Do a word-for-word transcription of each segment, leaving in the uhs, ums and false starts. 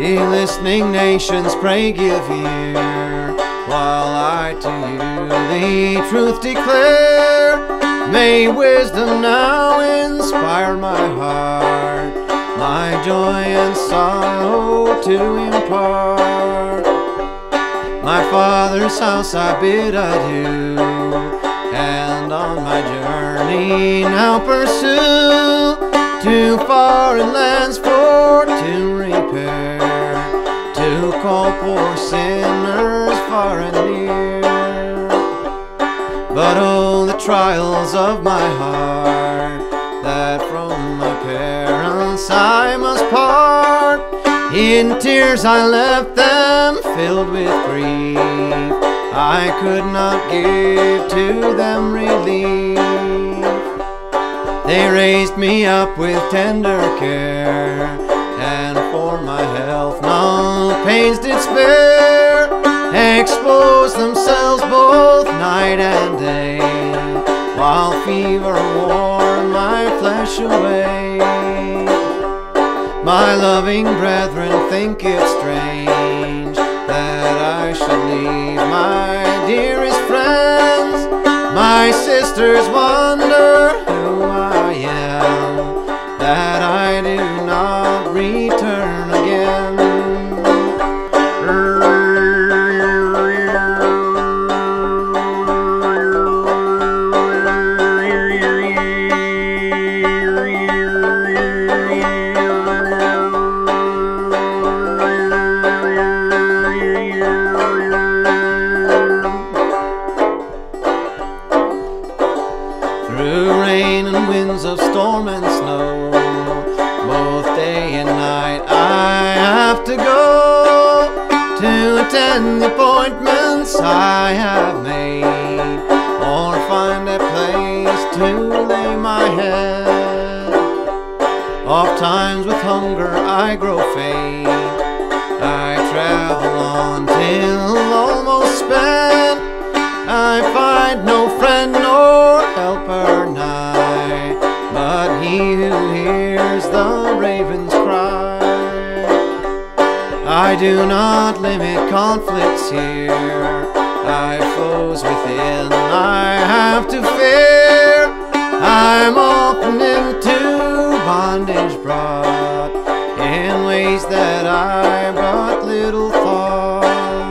Ye listening nations, pray give ear, while I to you the truth declare. May wisdom now inspire my heart, my joy and sorrow to impart. My Father's house I bid adieu, and on my journey now pursue, to foreign lands for to repair, to call poor sinners far and near. But oh, the trials of my heart, that from my parents I must part. In tears I left them, filled with grief. I could not give to them relief. They raised me up with tender care, and for my health no pains did spare. Exposed themselves both night and day, while fever wore my flesh away. My loving brethren think it strange that I should leave my dearest friends. My sisters wonder who I am, that I do not return again. Through rain and winds of storm and snow, both day and night I have to go, to attend the appointments I have made, or find a place to lay my head. Oft times with hunger I grow faint, I travel on till almost spent. I find no friend nor helper nigh, but he who hears the raven's cry. I do not limit conflicts here, I foes within I have to fear. I'm often into bondage brought, in ways that I but little thought.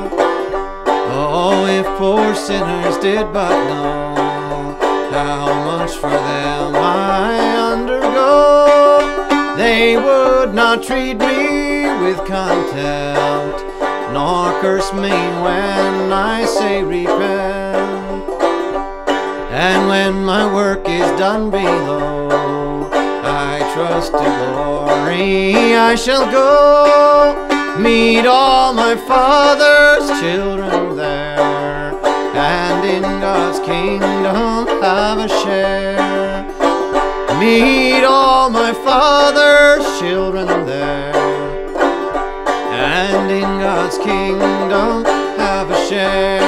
Oh, if poor sinners did but know how much for them I undergo, they would not treat me with contempt, nor curse me when I say repent. And when my work is done below, I trust to glory I shall go, meet all my Father's children there, and in God's kingdom have a share. Meet all my Father's children there, and in God's kingdom have a share.